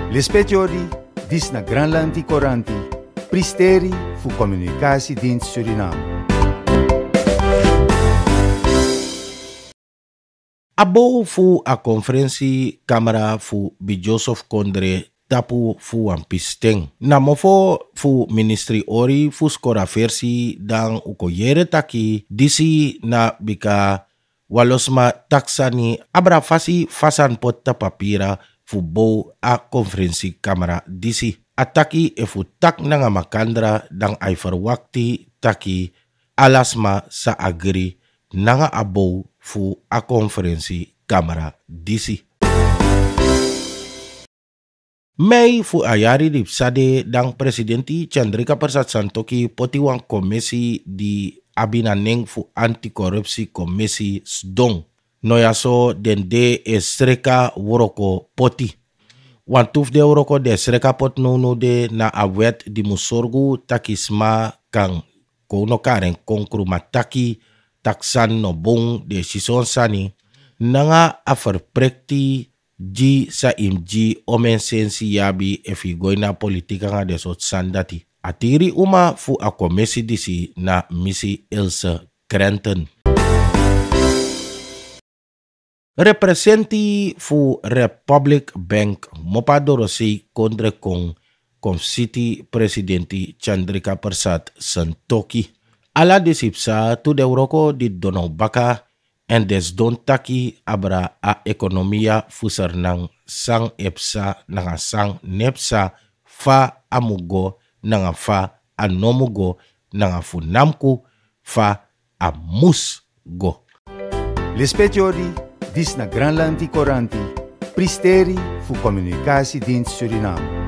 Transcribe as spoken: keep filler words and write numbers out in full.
L'espetiori dis na Granlandi Coranti, pristeri fu Communicatiedienst Suriname. Abo fu a konferensi kamera fu bi Joseph Kondre tapu fu an pisteng. Namofo fu ministri ori fu skora versi dan uko yere taki disi na bika walosma taksani abra fasi fasan potta papira fu bo a konferensi kamera disi. Ataki e fu tak nanga makandra dan ai verwakti taki alasma sa agri nanga abo fu a konferensi kamera disi. Mei fu ayari di sade dang presidenti Chandrika Persat Santokhi potiwang komisi di abinaneng fu anti korupsi komisi sdong. Noyaso den de e sreka woroko poti. Wantuf de woroko de sreka pot nono de na awet di musorgu takisma kang kono karen konkru mataki taksan no bong de sison sani nanga aferprekti ji sa imji omensensi yabi efi goina politika nga desot sandati. Atiri uma fu a komisi disi na misi Ilse Krenten. Representi fu Republic Bank mopadorosi kondre kong kom city presidenti Chandrika Persat Santokhi. Ala disipsa tu de uroko di dono baka en des don taki abra a ekonomia fusar nang sang epsa nanga sang nepsa fa amugo nanga fa anomugo nanga funamku fa amusgo. L'espetiori dis na Granlandi Coranti, pristeri fu Communicatiedienst Suriname.